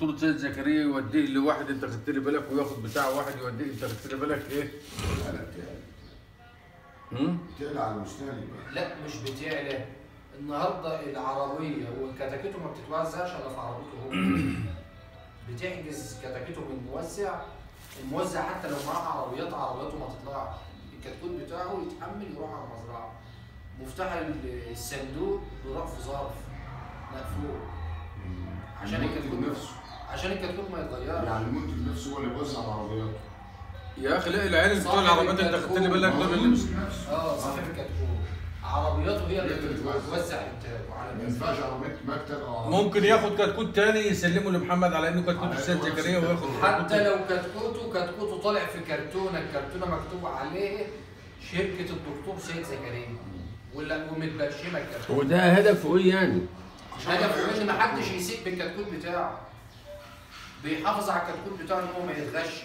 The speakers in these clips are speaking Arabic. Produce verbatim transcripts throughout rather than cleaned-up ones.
دكتور سيد زكريا يوديه لواحد انت خدت لي بالك، وياخد بتاع واحد يوديه انت خدت لي بالك ايه؟ انا بتعلى. امم بتعلى على المستهلك. لا مش بتعلى. النهارده العربيه وكتاكيته ما بتتوزعش الا في عربيته هو. بتحجز كتاكيته من موزع، الموزع حتى لو معاه عربيات عربياته ما تطلعش، الكتكوت بتاعه يتحمل يروح على المزرعه. مفتاح الصندوق بيروح في ظرف مقفول عشان الكتكوت نفسه، عشان الكتكوت ما يتغيرش. يعني المنتج نفسه هو اللي بيوزع العربيات. يا اخي لا، العيال بتوع العربيات انت خدت لي بالك دول اللي اه صاحب الكتكوت عربياته هي اللي بتوزع انتاجه على ما ينفعش عربيات مكتب او ممكن ياخد كتكوت تاني يسلمه لمحمد على انه كتكوت السيد زكريا وياخد حتى لو كتكوته كتكوته طالع في كرتونه، الكرتونه مكتوب عليه شركه الدكتور سيد زكريا ولا ومتبشمه الكرتونه. وده هدفه ايه يعني؟ هدفه ان ما حدش يسيء بالكتكوت بتاعه. بيحافظ على الكتكوت بتاعه ان هو ما يتغشش.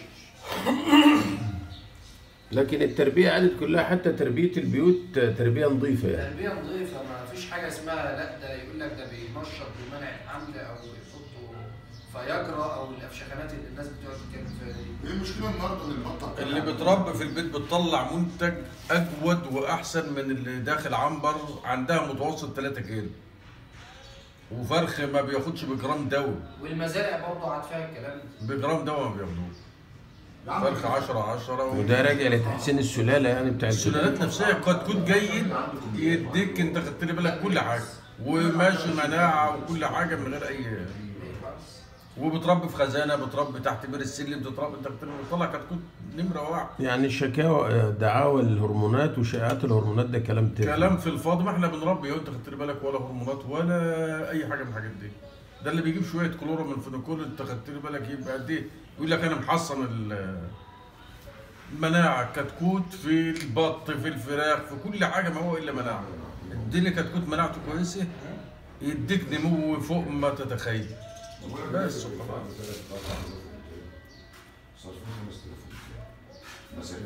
لكن التربيه عادت كلها، حتى تربيه البيوت تربيه نظيفه يعني. تربيه نظيفه، ما فيش حاجه اسمها لا ده يقول لك ده بينشط بمنع الحمل او يحطوا فياجرا او الافشخانات اللي الناس بتقعد تتكلم فيها دي. ايه المشكله النهارده ان البطه اللي بتربي في البيت بتطلع منتج اجود واحسن من اللي داخل عنبر عندها متوسط ثلاثة كيلو، وفرخ ما بياخدش بجرام دواء. والمزارع برضه عاد فيها الكلام ده. بجرام دواء ما بياخدوه. فرخ عشرة عشرة. وده راجع لتحسين السلاله يعني بتاع السلالات نفسها كتكوت جيد يديك انت خدت لي بالك كل حاجه، وماشي مناعه وكل حاجه من غير اي، وبتربي في خزانه، بتربي تحت بير السلم، بتربي انت بتطلع كتكوت نمره واحد. يعني الشكاوى دعاوى الهرمونات وشائعات الهرمونات ده كلام تاني. كلام في الفاضي، ما احنا بنربي وانت خدت لي بالك ولا هرمونات ولا اي حاجه من الحاجات دي. ده اللي بيجيب شويه كلورا من فينيكول انت خدت لي بالك يبقى قد ايه؟ يقول لك انا محصن المناعه، كتكوت في البط في الفراخ في كل حاجه، ما هو الا مناعه. اديني كتكوت مناعته كويسه يديك نمو فوق ما تتخيل. بس وخلاص. صرفين خمس آلاف مصاريف.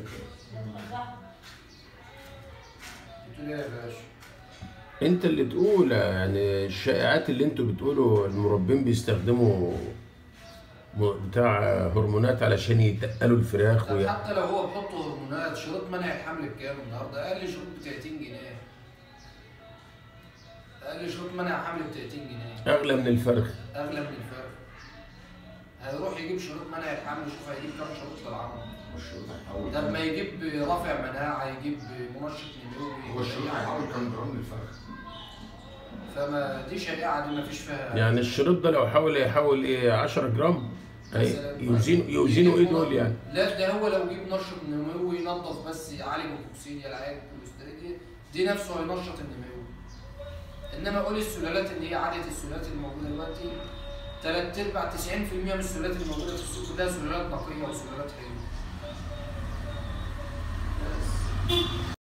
بتقول ايه يا باشا؟ انت اللي تقول يعني الشائعات اللي انتوا بتقولوا المربين بيستخدموا بتاع هرمونات علشان يتقلوا الفراخ ويا... حتى لو هو بيحط هرمونات، شروط منع الحمل بكام النهارده؟ اقل شروط ب ثلاثين جنيه. اقل شروط منع الحمل ب ثلاثين جنيه. اغلى من الفرخ. اغلى من الفرخ. هيروح يجيب شروط منع الحمل، شوف هيجيب كام شروط للعمر. والشروط هيحول. لما يجيب رافع مناعه، يجيب منشط نموي. هو الشروط هيحول كام جرام للفرخ؟ فما دي شائعه دي ما فيش فيها. يعني الشريط ده لو حاول يحول ايه عشرة جرام يوزنوا يوزنوا ايه دول يعني؟ لا ده هو لو جيب نشط نموي ينظف بس يعالج الكوكسيديا العيال الكوليستريديا دي نفسه هينشط النمو. انما اقول السلالات اللي هي عاده السلالات اللي موجوده دلوقتي ثلاث ارباع تسعين في المية من السلالات اللي موجوده في السوق كلها سلالات نقيه وسلالات حلوه.